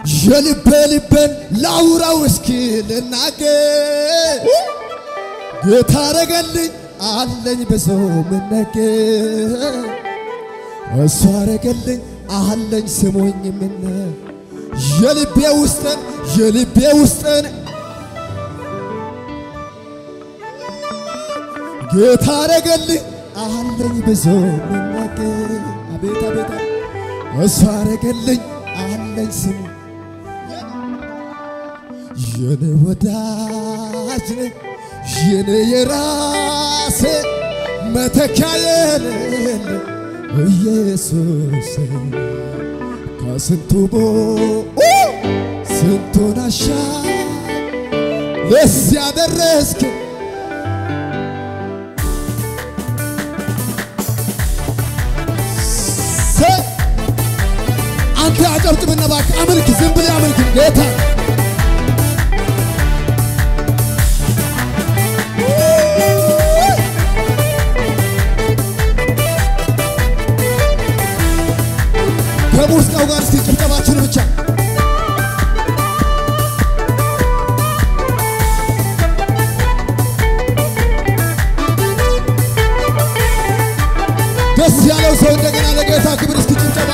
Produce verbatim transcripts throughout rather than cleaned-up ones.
يلبي لبن لاورا وسكي لناكي يتارقلي علني بزو منك أسوارقلي علني سموني منك يلبي وستن يلبي وستن يتارقلي علني بزو منك أبيت أبيت أسوارقلي علني سموني يني وداجني يني يراسي متكاين يسوس كاسنتو بو سنتو ناشا لسه درسك أنت عجبت من نباك أمرك زنبلي أمرك جيتا كموسكا وغارستي تبتباتشون بچا دس يالو سو እንደገና ለጌታ ክብር እስኪ ጭብጨባ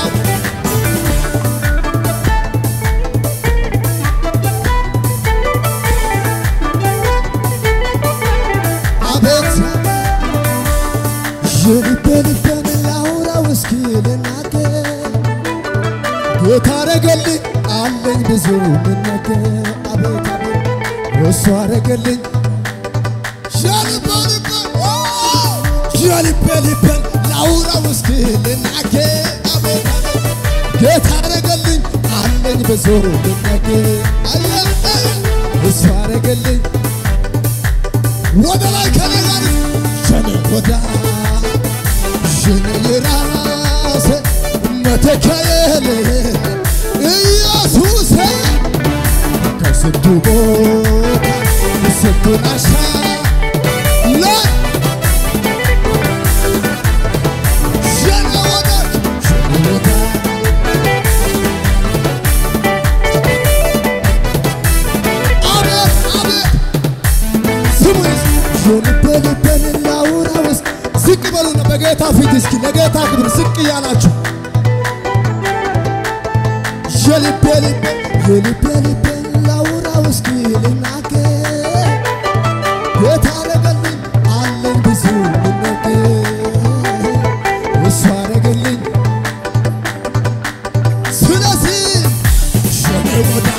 አቤት የልቤን ላውራው እስኪ ልናገር يتارقلي علني بزو منك أبيت أبيت وصارقلي جالي بالي بل جالي بالي بل لاورا وسكيل نعكي أبيت أبيت يتارقلي علني بزو منك أيال وصارقلي ودا لاي كان يغاري جاني ودا جاني يراسي متكاين يسوس كسنتو بوتا كسنتو ناشا لا جانا وداك جانا وداك أبيت أبيت سمويس جوني بلي بلي لاورا وس زك بلونا بقيتا في ديسكي لقيتا كبر زك ياناتشو يلي بيلي يلي بيلي بيلي لاورا وسكي لناكي يتارقلي علن بزو منك وصارقلي سلاسي شني ودا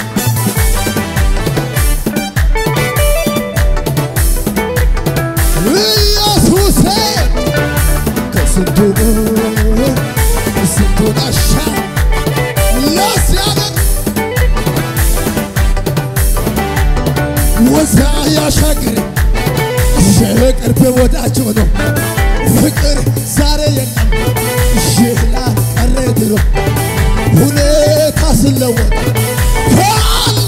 يسوسي كسنتو كسنتو ناشا وزع يا شاقر شاقر بوداچو نو فكر زاري يلم شيلا قريت له هنيتا سلوت فعل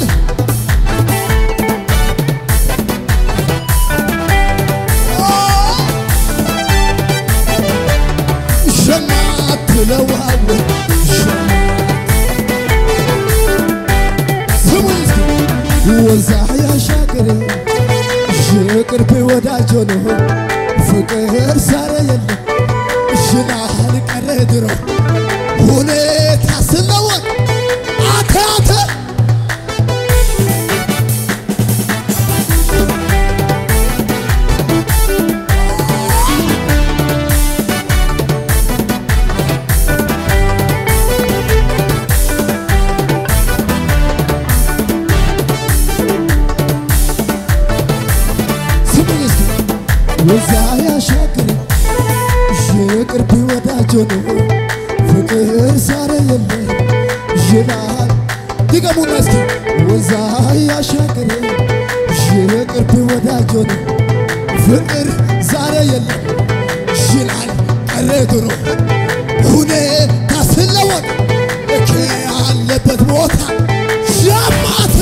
شمعت له أول وزع يا شاقر شاقر بوداچو نو فكر زاري يلم شيلا قريت له هنيتا سلوت أتاتا وزع يا شاقر شاقر بوداچو نو فكر زاري يلم جلال دقمو ناسكي وزع يا شاقر شاقر بوداچو نو فكر زاري يلم جلال قريت له هنيتا سلوت اكي علبت موتا جمعت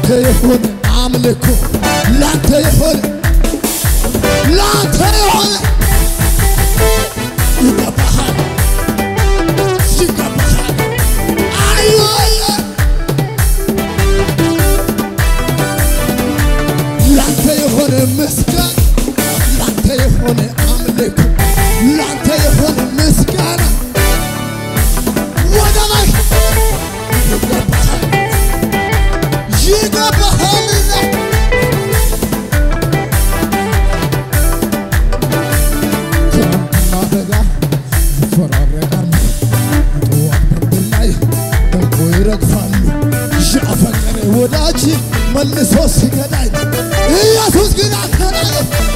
ላንተ የሆነ አምልኮ ላንተ የሆነ ላንተ የሆነ ይገባሃል ይገባሃል አዮየ ላንተ የሆነ ምስጋና ላንተ የሆነ አምልኮ ላንተ የሆነ ምስጋና ወደ ላይ ይገባሃል ይገባሃል ክረምትና በጋ ይፈራረቃሉ ጠዋት ብርድ ላይ ደምቆ ይረግፋሉ ያፈቀረ ወዳጅ መልሶ ሲገዳኝ ኢየሱስ ግን አከራየ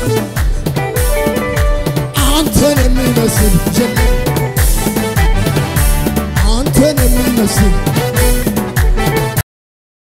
አንተን የሚመስል የለም አንተን የሚመስል